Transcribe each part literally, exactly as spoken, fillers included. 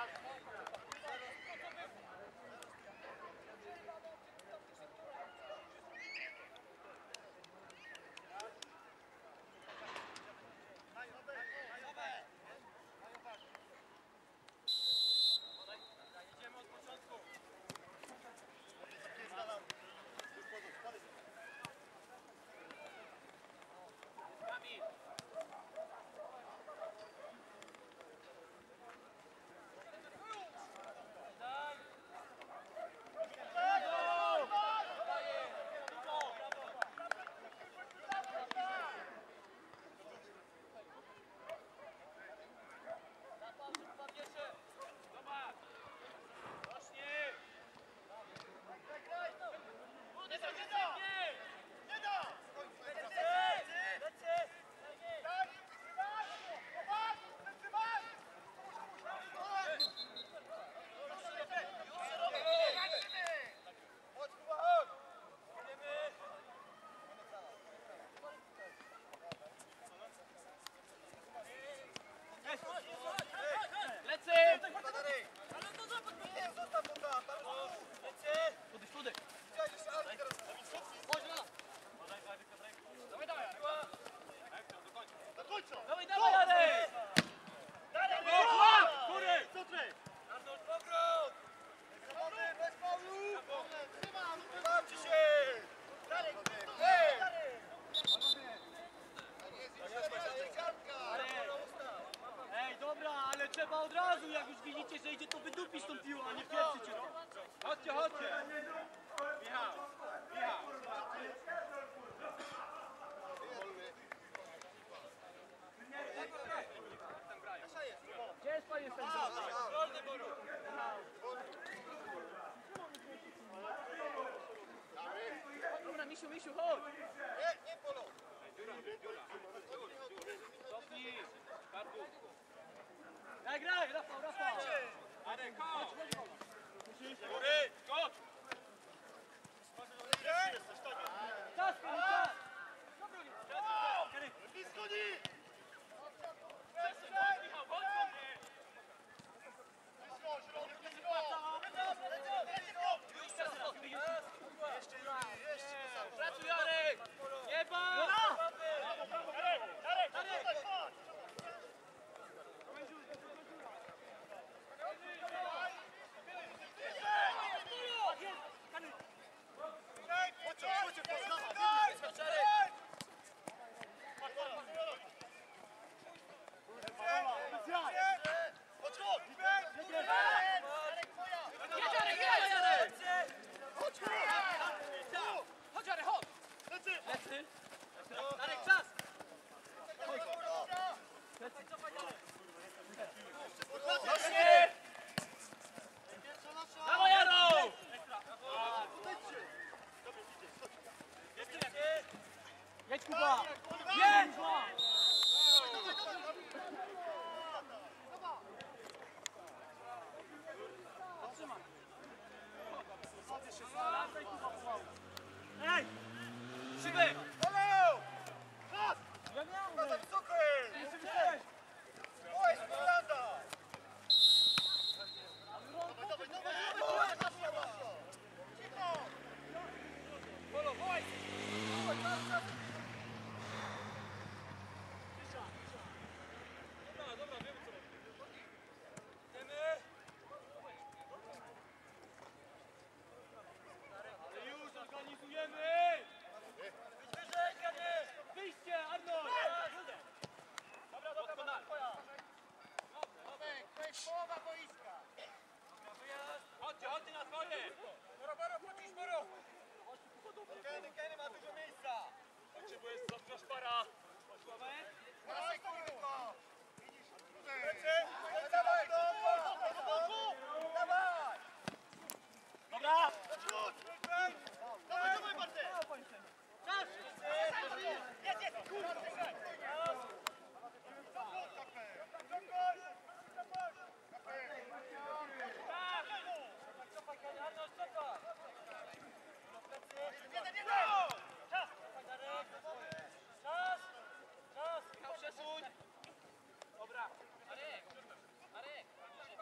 Trzeba od razu, jak już widzicie, że idzie, to wydupić tą piłą, a nie pieprzycie. Chodźcie, chodźcie. Michał, Michał. Gdzie jest panie sędzia? Dobra, Misiu, Misiu, chodź. Nie, nie, Polo. Cofnij. Kartu. Graj, graj, Rafał, Rafał! Arek, chodź! Góry, skocz! Czas, Kary, czas! Blisko nie! Michał, chodź do mnie! Blisko, środek, blisko! Już czas, Jeszcze, jeszcze! pracuj, Arek! Nie bał! Darek, Darek, Darek, chodź! Darek, czas! Rośnie! Brawo, Jaro! Jedź, Kuba! Jedź! Zatrzymaj! Ej! Szybek! Halo! Czas! Ja miałem! Na za wysoko jest! Oj, Miranda! Dawaj, dawaj, dawaj! Cicho! Polo, wołaj! Dobra, dobra, wiemy co robimy. Idziemy! Ale już organizujemy! Wyżej, Kanie! Wyjście, Arnold! Dobra, dobra, dobra, twoja! Połowa boiska! Chodźcie, chodźcie na swoje! Boro, Boro, pocisz, Boro! Kenny, Kenny ma dużo miejsca! Chodźcie, bo jest za szpara! Chodź, Sławek! Dawaj, kurwa! Lecy! Dawaj, dawaj, dawaj! Dobra! Dawaj, dawaj, Bartek! Czas! Jest, jest! Kurwa, graj! Cofaj, Kanie, Arnold, cofaj! Jeden, jeden! Czas! Czas! Czas! Michał, przesuń! Dobra! Arek! Arek!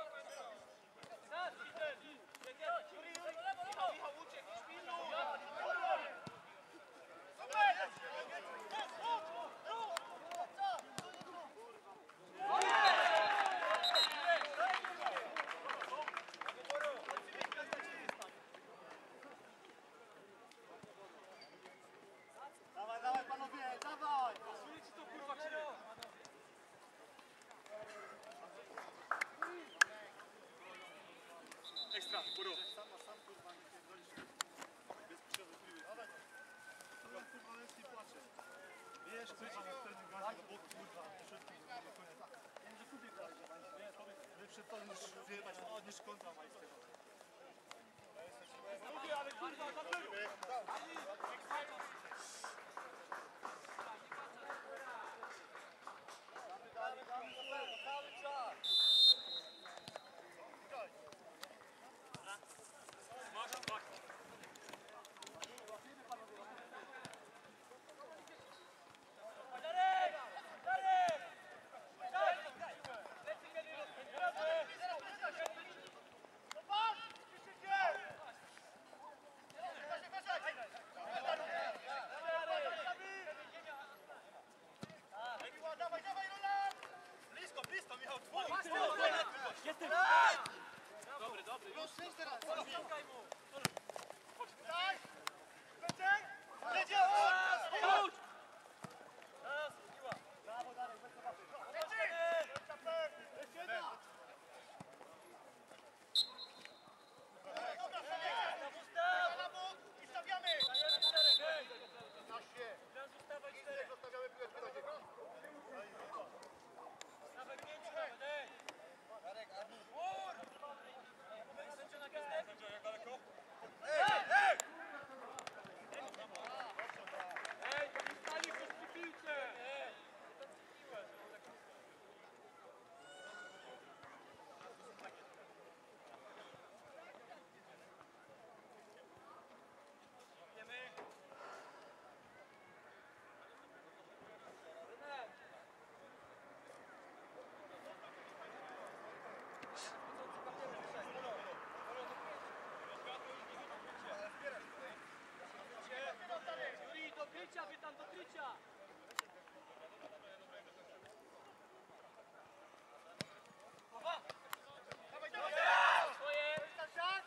Sama sam kurwa nie pierdolisz. Bez przewodników. Kurwa, kurwa, jest nie płacze. Wiesz, kurwa, na pewnym gazie, no bo kurwa, wszystkim do końca. Ja może kupię grać, nie, to lepsze to niż wyjebać, niż kontra majskiego. Lubię, ale kurwa, za tył! Cały czas! Jestem! Dobry, dobry. Już sześć teraz! Ściągaj mu! Tak! Leciej! Leciej! Chodź! Raz, miła! Brawo, dalej, bez zabawy! Leciej! Jeszcze jedna! Dobra, stawiamy! Na bok i stawiamy! Na się! Teraz ustawaj I czterech. zostawiamy piłeczkę do niego. Nawet pięciu nawet, ej! Darek, Artur! Sędzio na gwiazdek? Ej, ej! Ej, to nie stali ktoś przy piłce! Ej! Wiemy? Juri, do krycia, wy tam do krycia! Dawaj, dawaj! Swoje! Stasiak!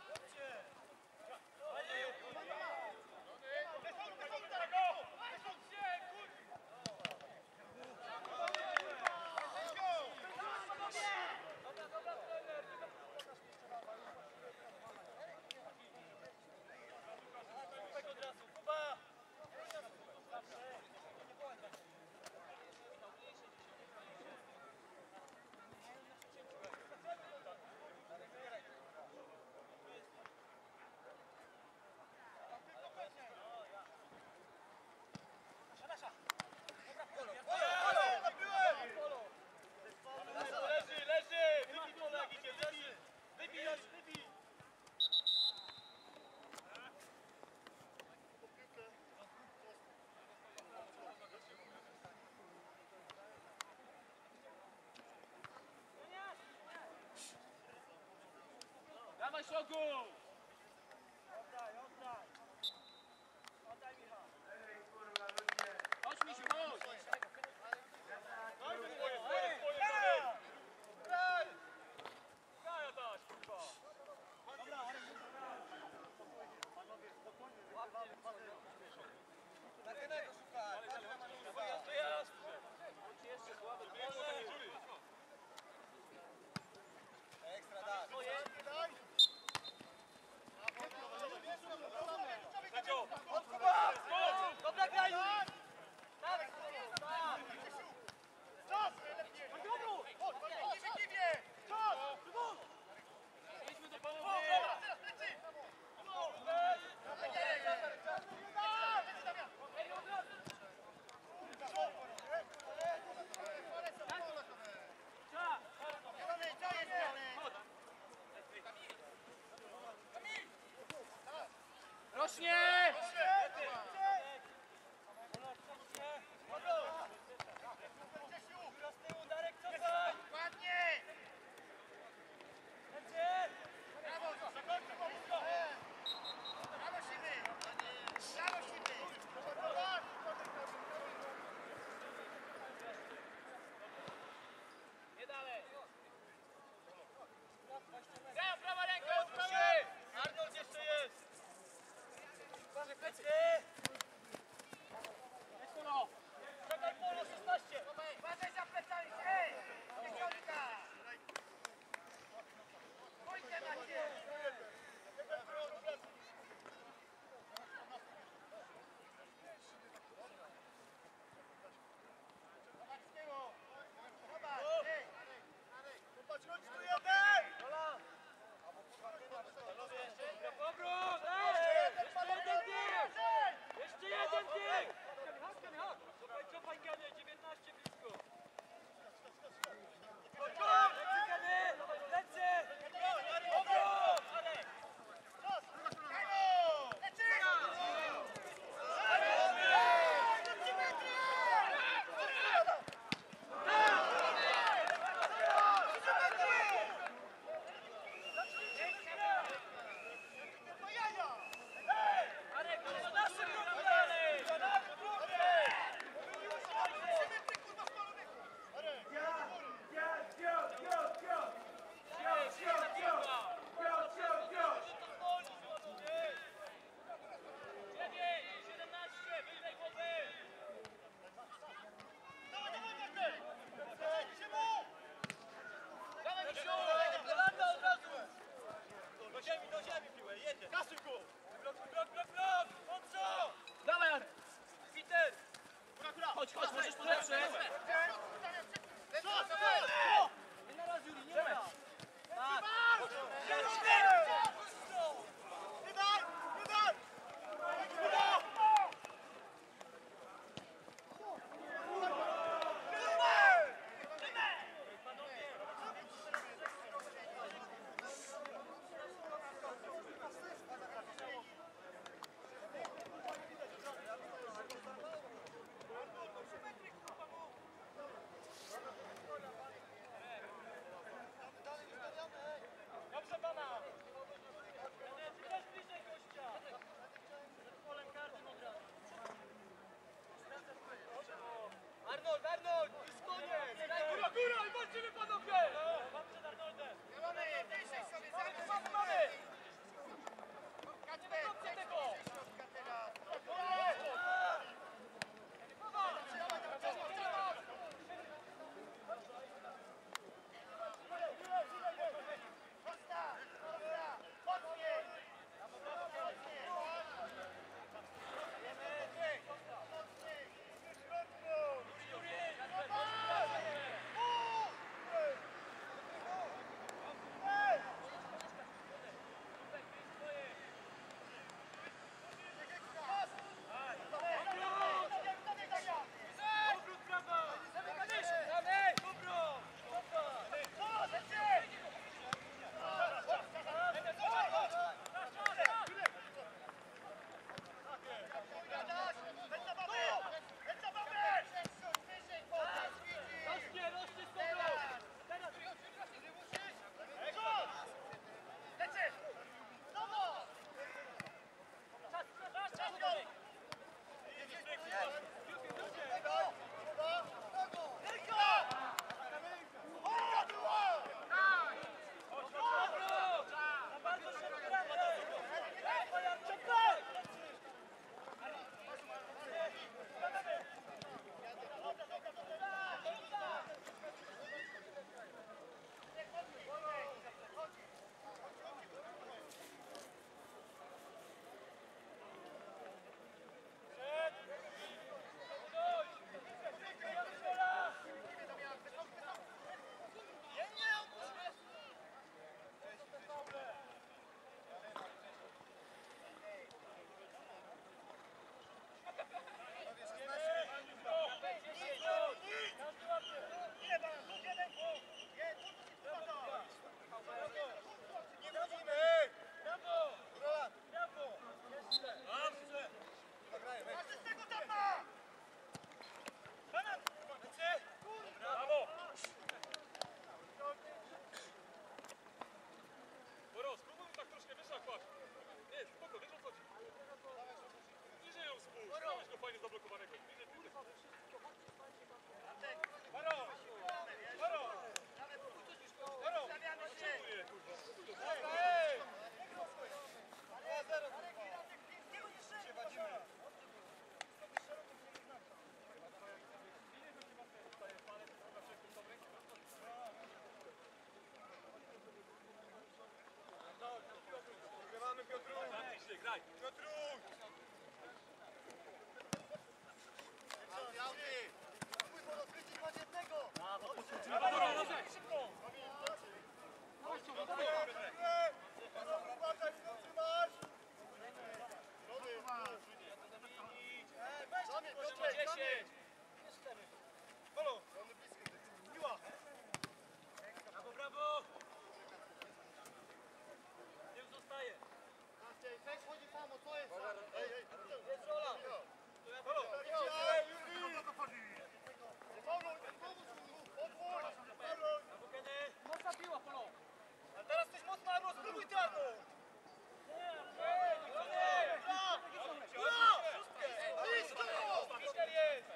Dobra, dobra, trener! Tak od razu, Kuba! Leży, leży! Wybij to jak idzie, wybij! Wybij, Joś, wybij! Dawaj, Szogu! Oddaj, oddaj! Oddaj, Michał! Chodź, Misiu, chodź! Daj to swoje, swoje, swoje! Graj! Graj, Adaś, kurwa! Dobra, Martynego szukaj! Patrz na Manusa! to jest! Chodź jeszcze, słabe, Ekstra, daj! Swoje! Daj! Sędzio! Dobra, graj! Tak, tak! Czas! Na dobru! Chodź, nie kiwie! Czas! Idźmy do panowie! Teraz leci! Ej, od razu! Czas! Rośnie! Darek, cofaj! Ładnie! Lecę! Brawo! Brawo, siwy! Brawo, siwy! Nie dalej! Graj, prawa ręka! Proszę! Arnold jeszcze jest! Graj! Brawo, brawo! Nie zostaje! Jest rola! Brawo, Kenny! Mocna piła, Polo! A teraz coś mocno, albo spróbuj ty, albo! Mister jest!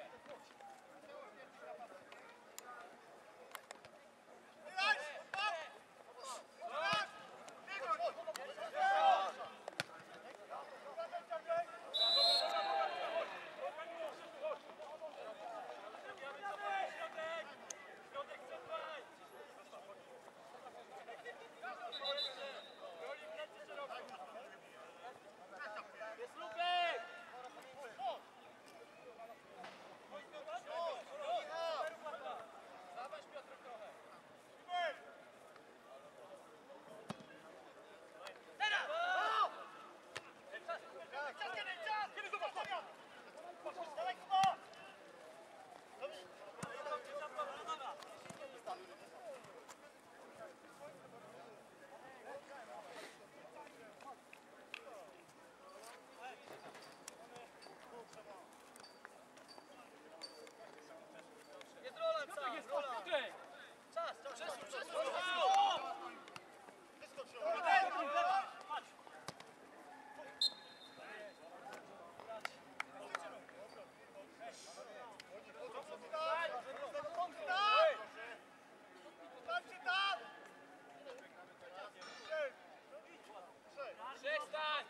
Jest Lubek! Dawaj Piotrek trochę. Teraz! Czas! Czas, kiedy czas! Kiedy zobacz! Dawaj Kuba! Jest Roland sam! Jest Roland! Czas! Przesuń! Przesuń! Patrz! Przestań!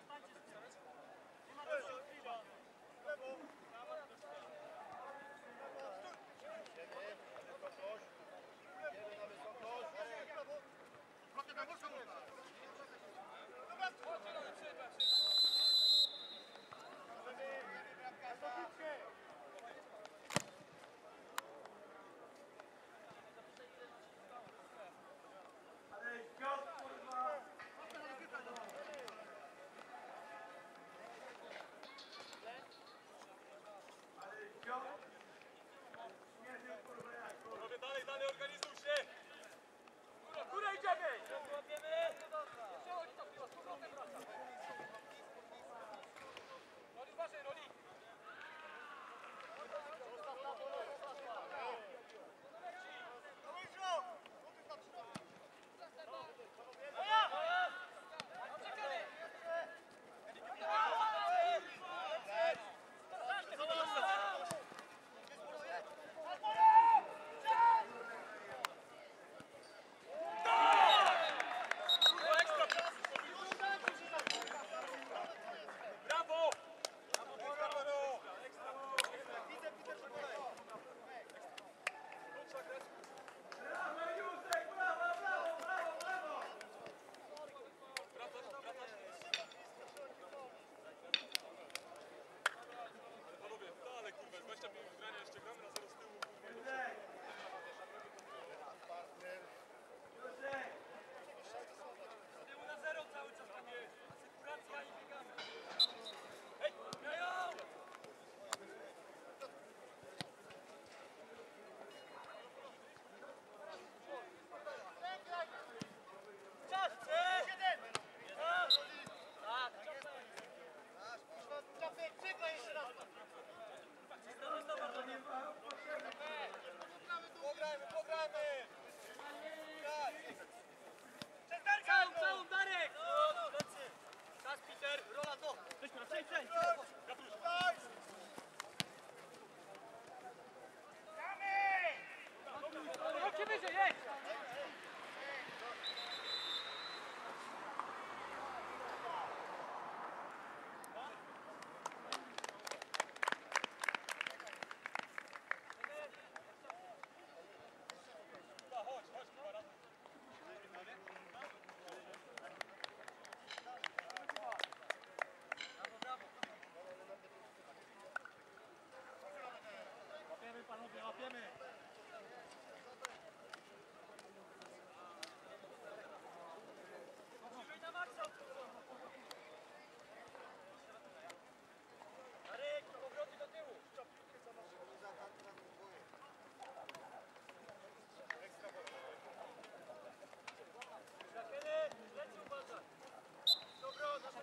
Panowie, dalej, dalej, organizuj się! Góra, góra idziemy! Łapiemy! Przechodź ta piła, z powrotem wraca! Roli, uważaj, Roli! Brawo!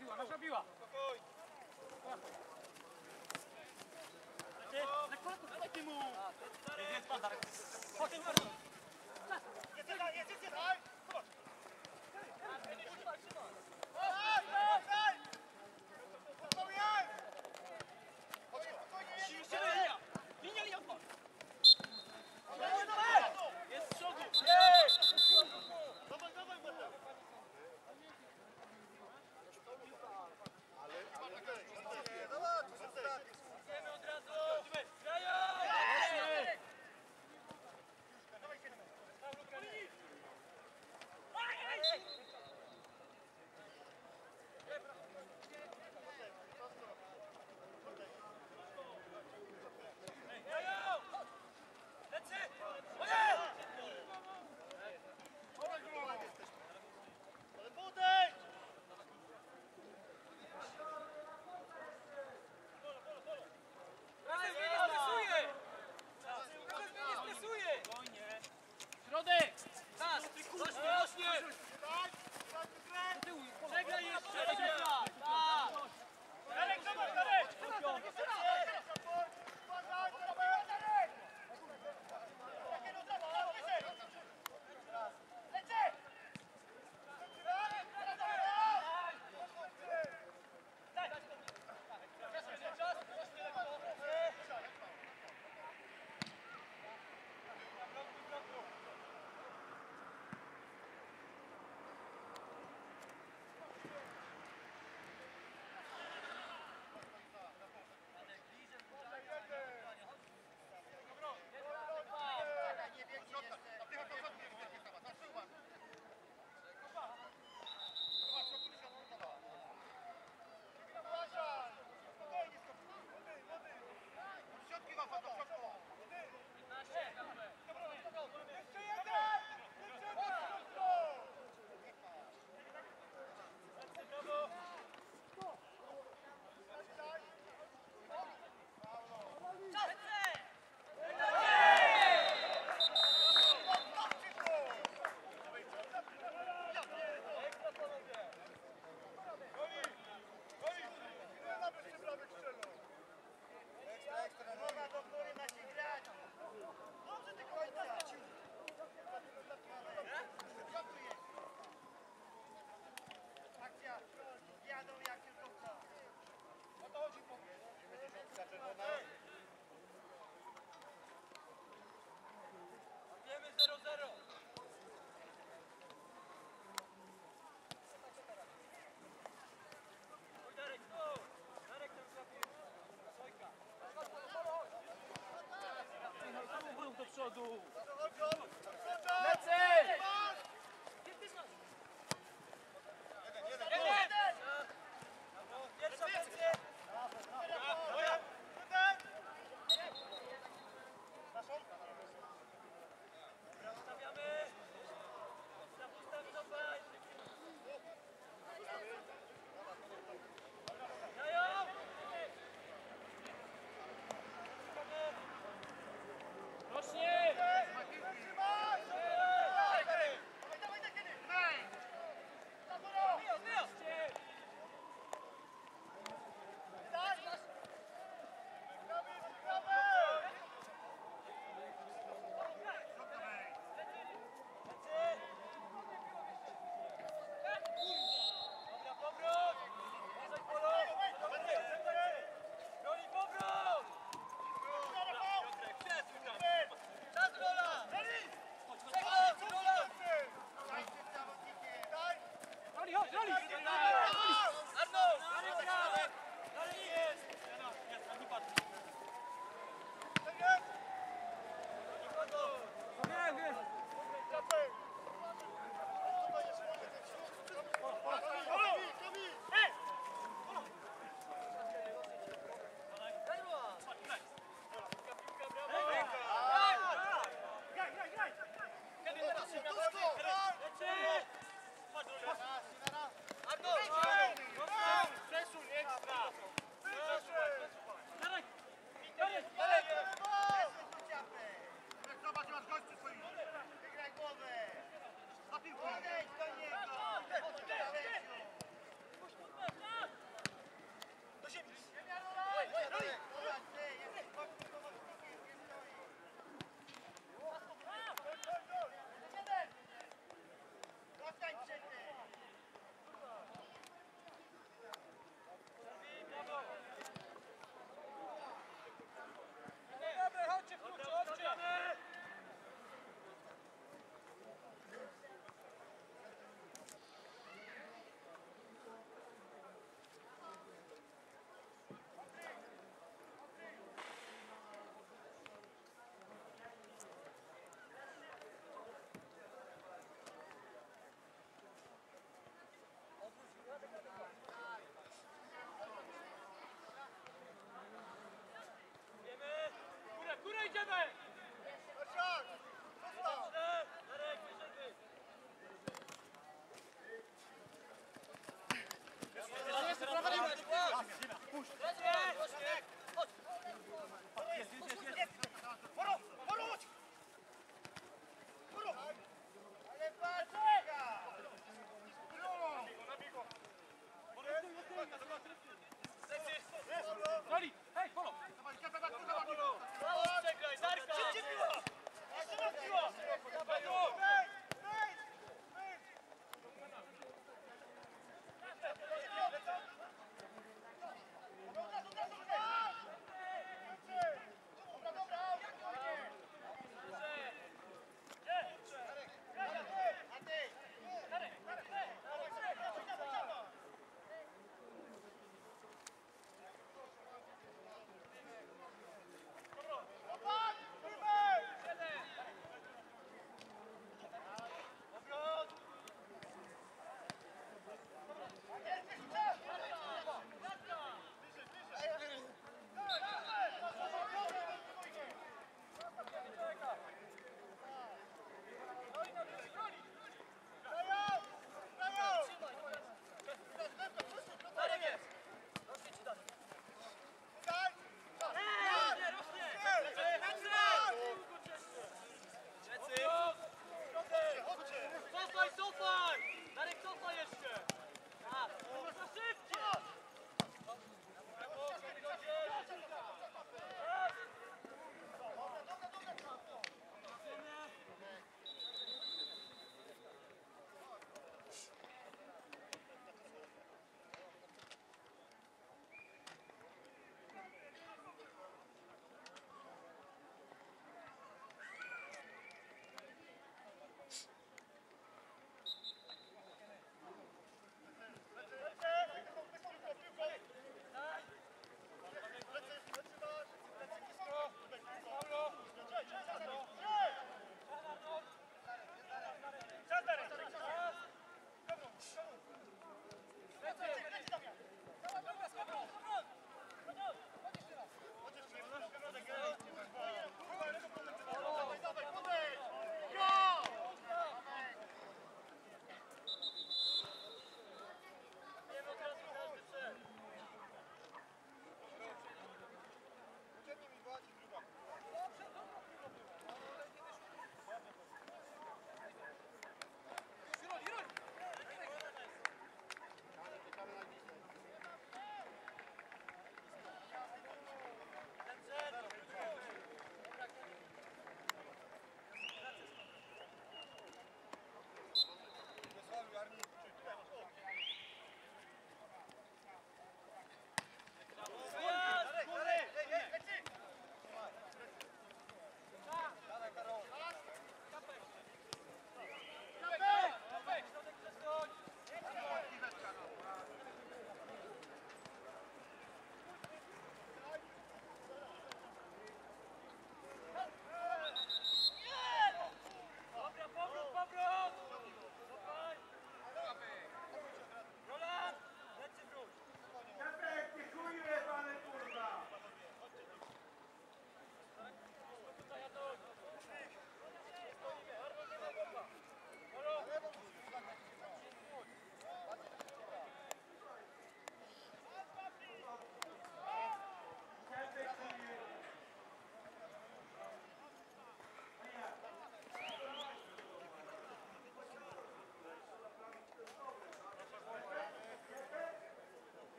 piła, nasza piła. Dajcie mu! Jest standard. Chodź, Jest, jest, jest, jest, jest! Zobacz! linia! Linia, linia, odpad! Jest z przodu! Dawaj, dawaj, Mateusz! Idziemy od razu! Grają! Ale podejdź! Środek! Czas! Rośnie, rośnie! Przegraj jeszcze! Przegraj! Tak! Darek, zobacz, Darek! Wiemy zero zero! Oj, Darek, tu! Darek tam złapie. Sojka. Samochód do przodu! Lecę! Pierwsza pozycja! Stawiamy! Zapustaw, cofaj! Dają! Rośnie! Dobra, powrót! Uważaj, Polo! Broni, powrót! Piotrek, przesuń tam! Czas, rola! Czas, rola! Roli, chodź, Roli! Arnold! Roli jest! Jest, a nie patrz. Wiem, wiem! Przesuń ekstra! Zobacz, masz gości swoich! Wygraj głowę! Na piłkę! Podejdź do niego!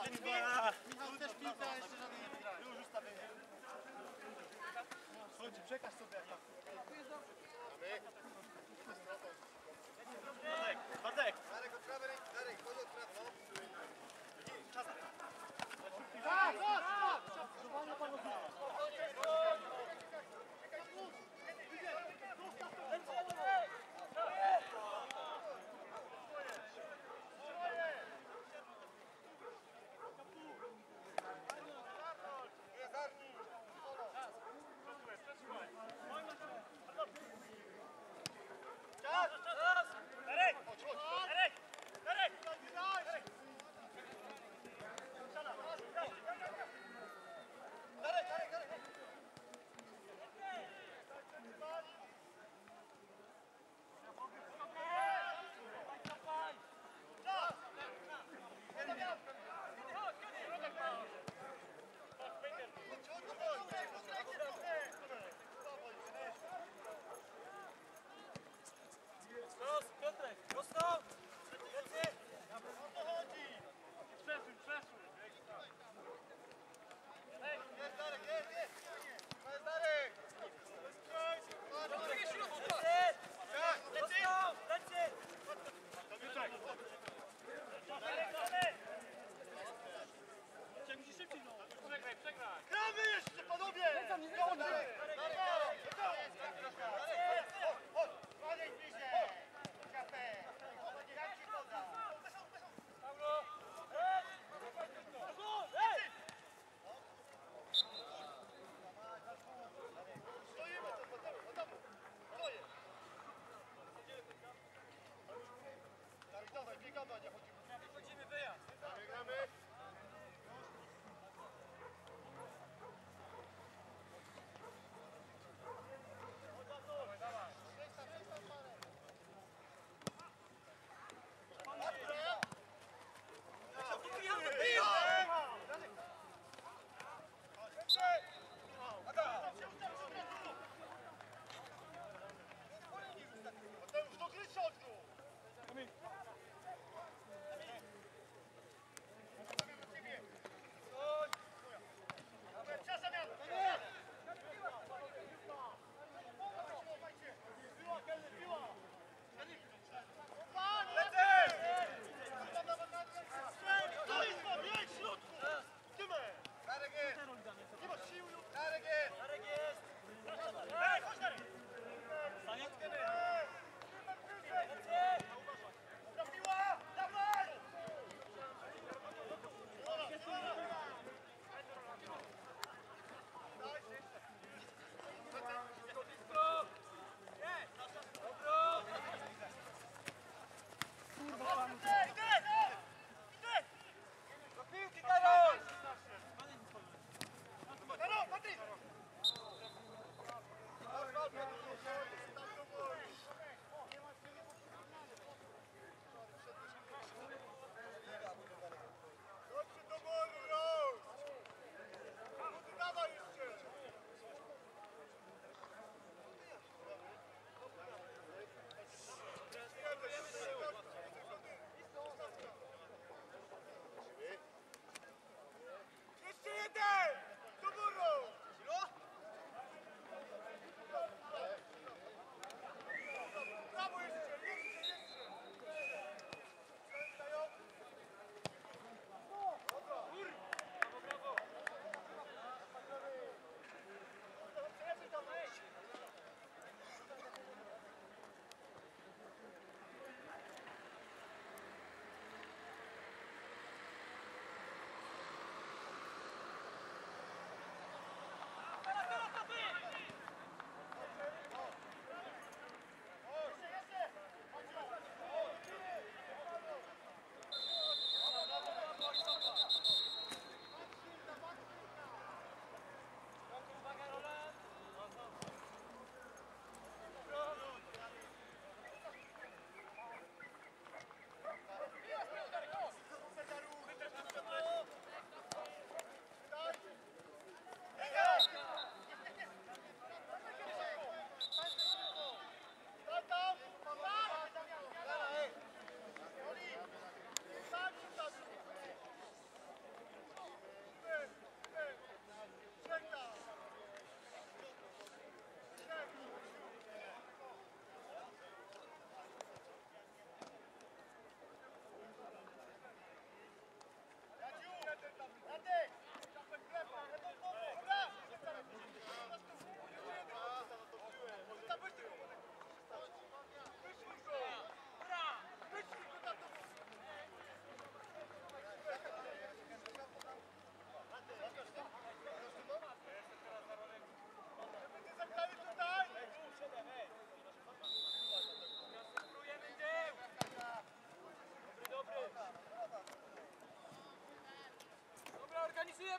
Michał też piłka, a jeszcze żadnej nie wygrałeś. Już ustawienie. Chodź, przekaż sobie. Bartek, Bartek! Darek, od prawej ręki, Darek, chodź od prawej, no. Tak, tak, tak! Zobacz, panu Gramy jeszcze, panowie! Podejdź bliżej! Kapę! Jak ci poda? Stoimy to, po domu, po domu! Stoję! Dawaj, dawaj, biegamy, a nie chodzimy. Chodzimy wyjazd. Biegamy. Mateusz, do gry środku!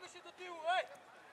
Cofamy się do tyłu, ej!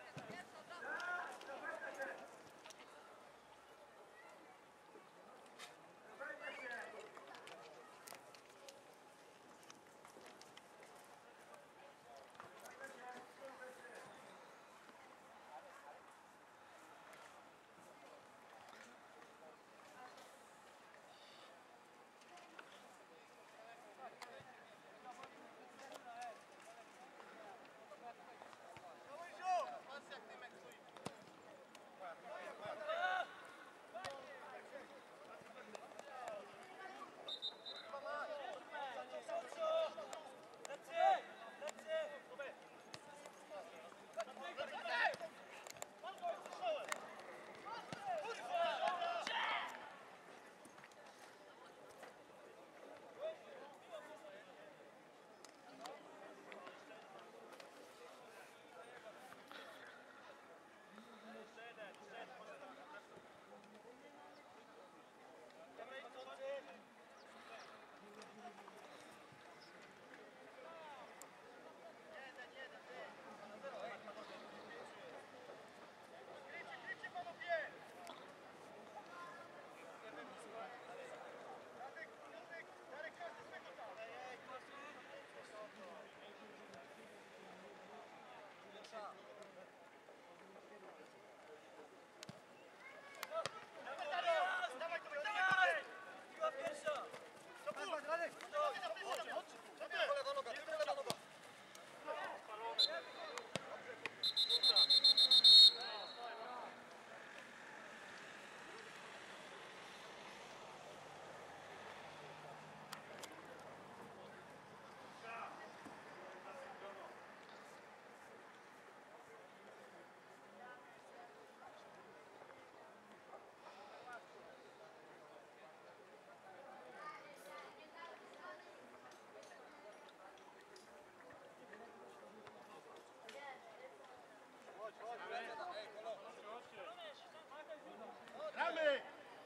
Gramy!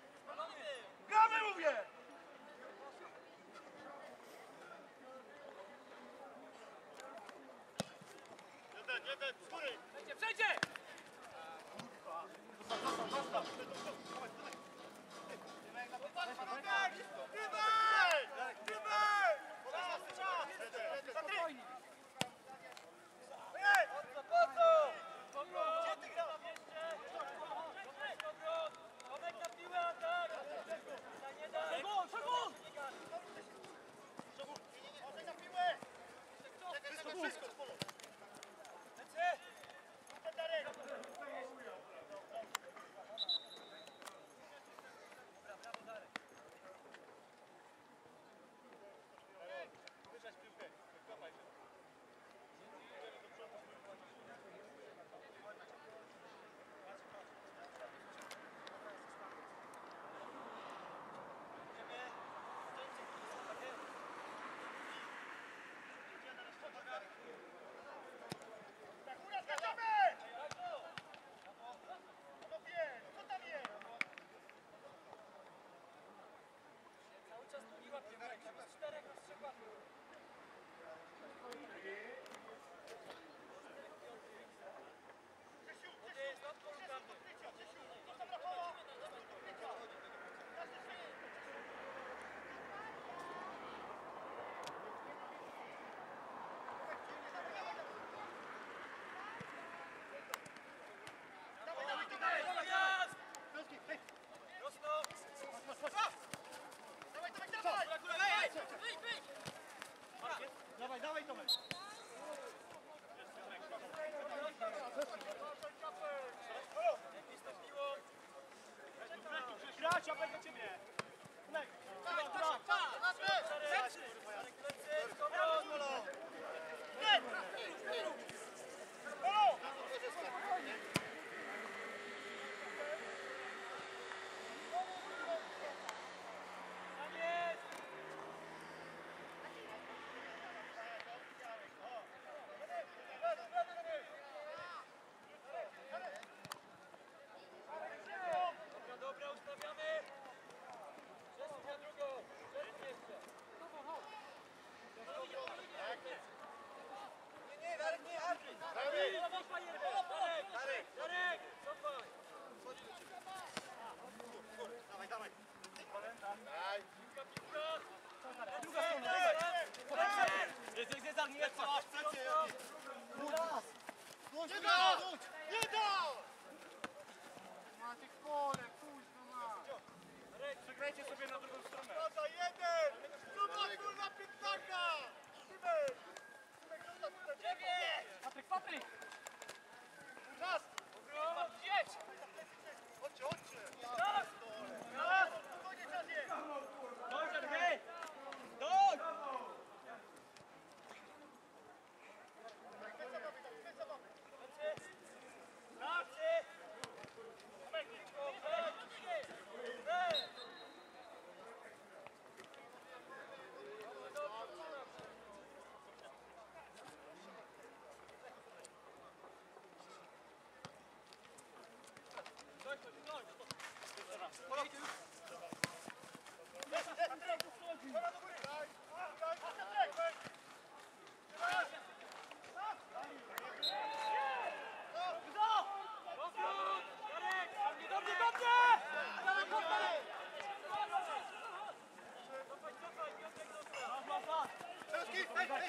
Gramy, mówię! Jeden, jeden, z góry! Przejdzie, przejdzie! Zastaw, zastaw! Spokojnie! Po co? Gdzie ty grasz? Tomek na piłę, atak! Nie daj! Szagul, szagul! Wszystko, wszystko, z polu! Lecę! co masz, chcecie, Jaki? Raz! Nie da! Nie da! Macie pole, kuźno ma. Przegrajcie sobie na drugą stronę. Dobra, jeden! Zobacz, kurwa, piętnaka! Szymek! Szymek, zostaw tutaj. Patryk, Patryk! Czas! Jedź! Chodźcie, chodźcie! Raz! Raz! Spokojnie, czas jest! Dobrze, hej! Doj! Dobrze, dobrze! Czeski, hej, hej!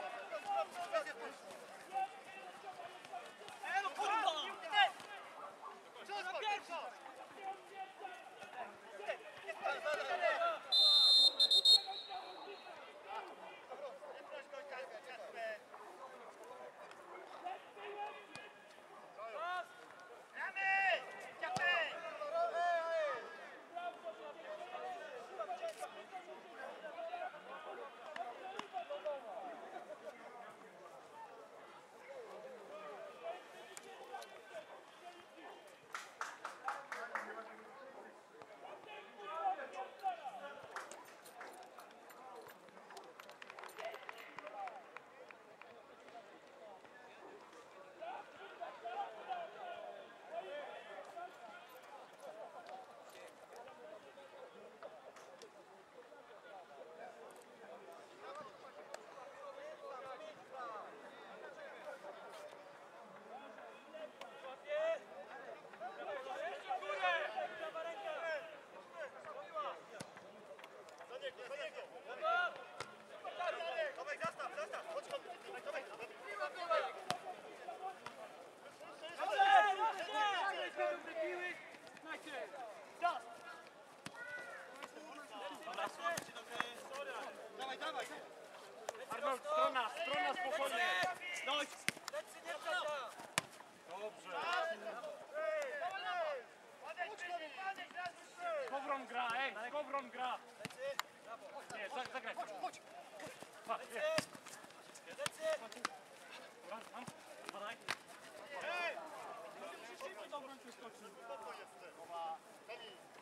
Ej, no kurwa! Czas, Marek, czas! Dawaj, zastaw, zastaw! Chodź, chodź! Dawaj, dawaj! Dawaj, dawaj! Arnold, strona, strona spokojnie. Dojdź. Dobrze. Kowron gra, ej, Kowron gra. Nie, za- zagraj. Chodź, chodź. Pa, nie. Dobra, tam, badaj. Hej! Spokojnie,